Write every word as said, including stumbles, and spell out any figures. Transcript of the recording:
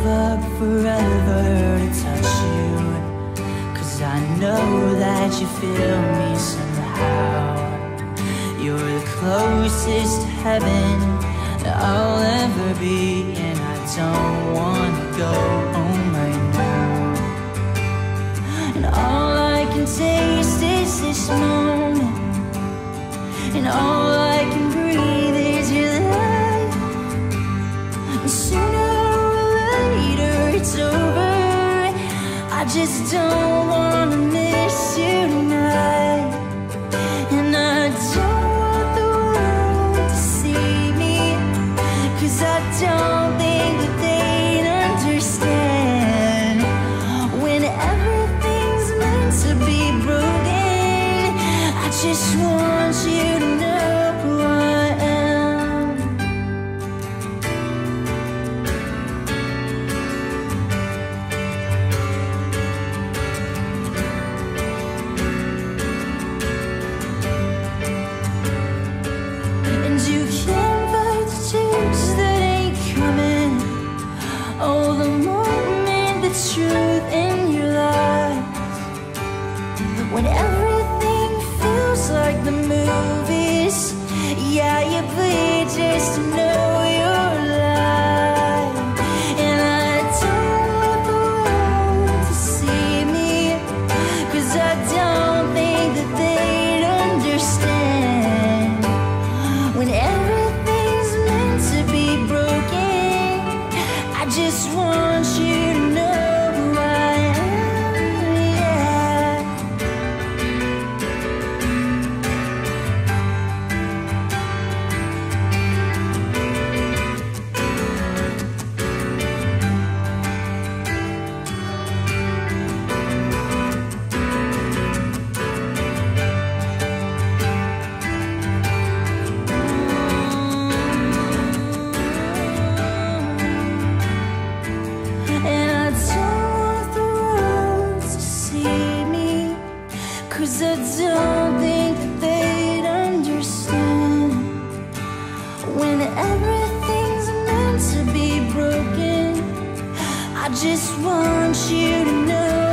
up forever to touch you, 'cause I know that you feel me somehow. You're the closest to heaven that I'll ever be, and I don't wanna go home right now. And all I can taste is this moment, and all I can breathe is your light. And sooner or later it's over. I just don't wanna miss you tonight. And I don't want the world to see me, 'cause I don't think that they'd understand. When everything's meant to be broken, I just want you to know who I am. And you can't fight the tears that ain't coming. Oh, the moment, the truth in your life. When everything feels like the movies, yeah, you bleed just to know you're alive. And I don't want the world to see me, 'cause I don't think that they'd understand. When everything's meant to be broken, I just want you to know who I am, yeah. And I don't want the world to see me, 'cause I don't think that they'd understand. When everything's meant to be broken, I just want you to know